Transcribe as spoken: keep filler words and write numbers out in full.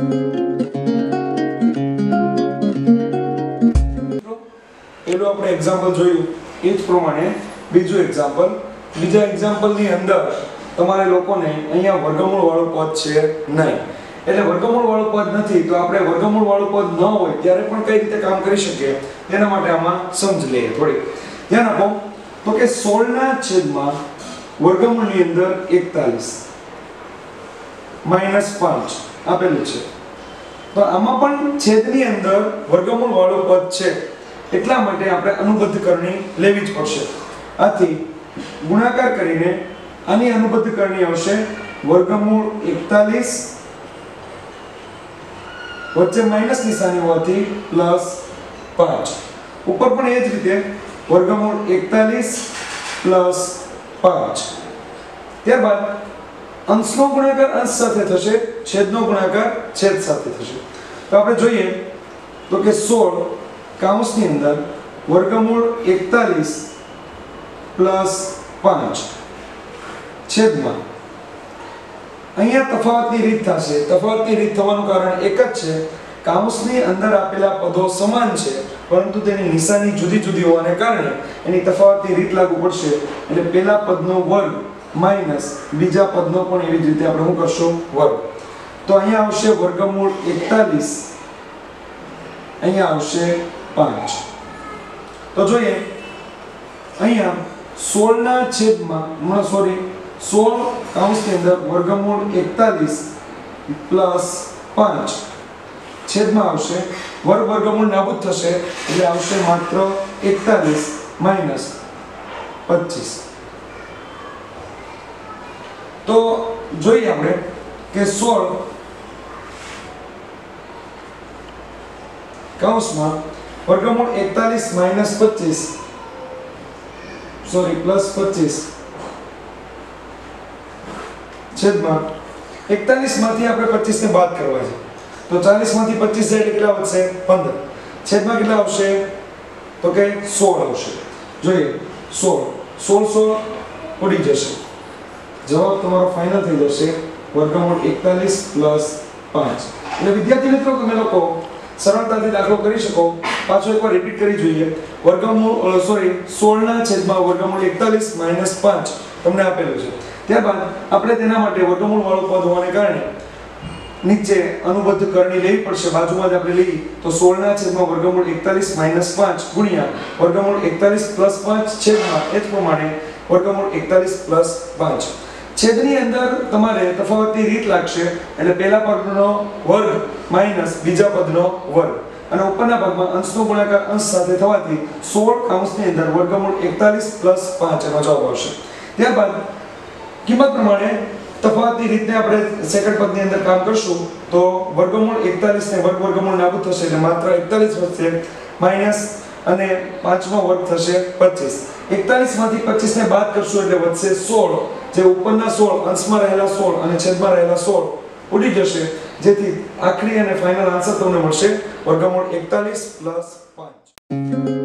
પેલું આપણે એક્ઝામ્પલ જોયું એ જ પ્રમાણે બીજું એક્ઝામ્પલ બીજા એક્ઝામ્પલની અંદર તમારે લોકોને અહીંયા વર્ગમૂળ વાળું પદ છે નહીં, એટલે વર્ગમૂળ વાળું પદ નથી તો આપણે વર્ગમૂળ વાળું પદ ન હોય ત્યારે પણ કઈ રીતે કામ કરી શકીએ તેના માટે આમાં સમજ લઈએ થોડી. ધ્યાન આપો તો કે સોળ ના છેદમાં વર્ગમૂળની અંદર એકતાલીસ માઈનસ પાંચ આપેલું છે, તો આમાં પણ છેદની અંદર વર્ગમૂળ વાળું પદ છે એટલા માટે આપણે અનુબદ્ધ કરણી લેવી જ પડશે. આથી ગુણાકાર કરીને આની અનુબદ્ધ કરણી આવશે વર્ગમૂળ એકતાલીસ વચ્ચે માઈનસ નિશાની હોવાથી પ્લસ પાંચ, ઉપર પણ એ જ રીતે વર્ગમૂળ એકતાલીસ પ્લસ પાંચ. ત્યારબાદ અંશનો ગુણાકાર અંશ સાથે થશે, છેદનો ગુણાકાર છેદ સાથે થશે. તો આપણે જોઈએ તો કે સોળ કૌંસની અંદર વર્ગમૂળ એકતાલીસ પ્લસ પાંચ છેદમાં અહીંયા તફાવતની રીત થશે. તફાવતની રીત થવાનું કારણ એક જ છે, કૌંસની અંદર આપેલા પદો સમાન છે પરંતુ તેની નિશાની જુદી જુદી હોવાને કારણે એની તફાવતની રીત લાગુ પડશે. એટલે પહેલા પદનો વર્ગ માઈનસ બીજા પદનો પણ એવી જ રીતે આપણે શું કરશું વર્ગ. તો અહીંયા આવશે વર્ગમૂળ એકતાલીસ, અહીંયા આવશે પાંચ. તો જોઈએ અહીંયા સોળ ના છેદમાં સોરી સોળ કૌંસની અંદર વર્ગમૂળ એકતાલીસ પ્લસ પાંચ છેદમાં આવશે વર્ગ વર્ગમૂળ નાબૂદ થશે એટલે આવશે માત્ર એકતાલીસ માઈનસ પચીસ. તો જોઈએ આપણે કે સોળ કૌંસમાં વર્ગમૂળ એકતાલીસ માઈનસ પચીસ સોરી પ્લસ પચીસ છેદમાં એકતાલીસ માંથી આપણે પચીસ ને બાદ કરવા છે તો ચાલીસ માંથી પચીસ જાય એટલે કેટલા વધશે પંદર. છેદમાં કેટલા આવશે તો કે સોળ આવશે. જોઈએ સોળ સોળ સોળ ઉડી જશે, જવાબ તમારો ફાઇનલ થઈ જશે વર્ગમૂળ એકતાલીસ પ્લસ પાંચ. એટલે વિદ્યાર્થી મિત્રો તમે લોકો સરળતાથી દાખલો કરી શકો. પાછો એકવાર રિપીટ કરી જોઈએ. વર્ગમૂળ સોરી સોળ ના છેદમાં વર્ગમૂળ એકતાલીસ માઈનસ પાંચ તમને આપેલું છે. ત્યારબાદ આપણે તેના માટે વર્ગમૂળ વાળું પદ હોવાને કારણે નીચે અનુબદ્ધ કરણી લેવી પડશે. બાજુમાં જ આપણે લઈએ તો સોળ ના છેદમાં વર્ગમૂળ એકતાલીસ માઈનસ પાંચ ગુણ્યા વર્ગમૂળ એકતાલીસ પ્લસ પાંચ છેદમાં એ જ પ્રમાણે વર્ગમૂળ એકતાલીસ પ્લસ પાંચ. છેદની અંદર તમારે તફાવતની રીત લાગશે એટલે પહેલા પદનો વર્ગ માઈનસ બીજા પદનો વર્ગ અને ઉપરના ભાગમાં અંશનો ગુણાકાર અંશ સાથે થવાથી સોળ કૌંસની અંદર વર્ગમૂળ એકતાલીસ પ્લસ પાંચ એનો જવાબ આવશે. ત્યારબાદ કિંમત પ્રમાણે તફાવતની રીતને આપણે સેકન્ડ પદની અંદર કામ કરશું તો વર્ગમૂળ એકતાલીસ ને વર્ગ વર્ગમૂળ નાબૂદ થશે એટલે માત્ર એકતાલીસ વધશે માઈનસ અને પાંચનો વર્ગ થશે પચીસ. એકતાલીસ માંથી પચીસ ને બાદ કરશું એટલે વધશે સોળ, જે ઉપરના સોળ અંશમાં રહેલા સોળ અને છેદમાં રહેલા સોળ ઉડી જશે, જેથી આખરી અને ફાઇનલ આન્સર તમને મળશે વર્ગમૂળ એકતાલીસ પ્લસ પાંચ.